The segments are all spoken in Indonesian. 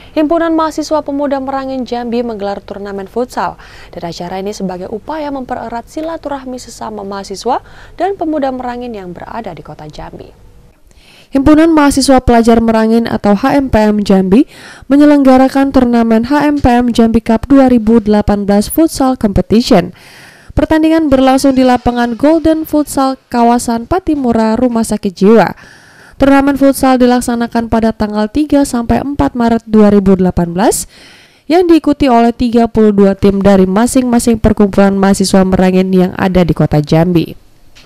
Himpunan Mahasiswa Pemuda Merangin Jambi menggelar turnamen futsal, dan acara ini sebagai upaya mempererat silaturahmi sesama mahasiswa dan pemuda Merangin yang berada di kota Jambi. Himpunan Mahasiswa Pelajar Merangin atau HMPM Jambi menyelenggarakan turnamen HMPM Jambi Cup 2018 Futsal Competition. Pertandingan berlangsung di lapangan Golden Futsal kawasan Patimura, Rumah Sakit Jiwa. Turnamen futsal dilaksanakan pada tanggal 3 sampai 4 Maret 2018 yang diikuti oleh 32 tim dari masing-masing perkumpulan mahasiswa Merangin yang ada di kota Jambi.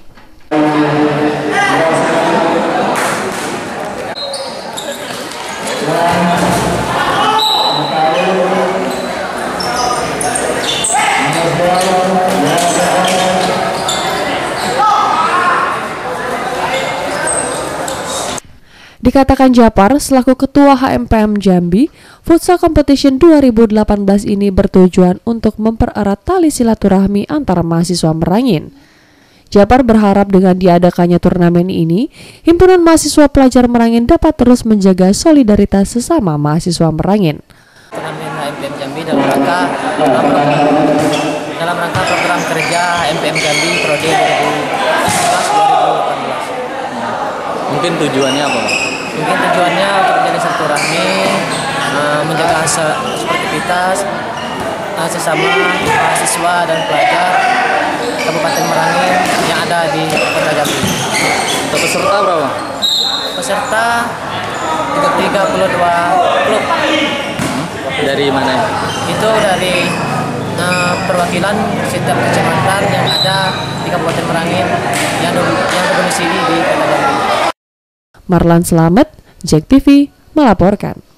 Dikatakan Japar selaku Ketua HMPM Jambi, Futsal Competition 2018 ini bertujuan untuk mempererat tali silaturahmi antara mahasiswa Merangin. Japar berharap dengan diadakannya turnamen ini, Himpunan Mahasiswa Pelajar Merangin dapat terus menjaga solidaritas sesama mahasiswa Merangin. Turnamen HMPM Jambi dalam rangka program kerja HMPM Jambi Prodi 2018. Mungkin tujuannya apa? Mungkin tujuannya untuk menjaga silaturahmi, menjaga sportivitas sesama mahasiswa dan pelajar Kabupaten Merangin yang ada di Kota Jambi. Untuk peserta berapa? Peserta 32 klub. Dari mana? Itu dari perwakilan setiap kecamatan yang ada di Kabupaten Merangin yang berdomisili di Kota Jambi. Marlan Slamet, JEK TV melaporkan.